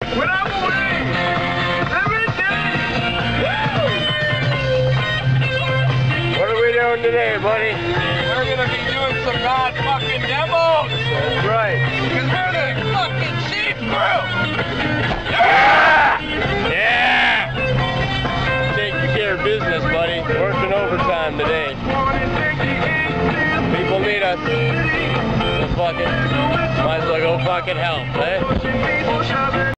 When I'm away, every day. What are we doing today, buddy? We're gonna be doing some fucking demos. That's right. Because we're the fucking Chief Crew. Yeah! Yeah! Taking care of business, buddy. Working overtime today. People need us. So fucking, might as well go fucking help, eh?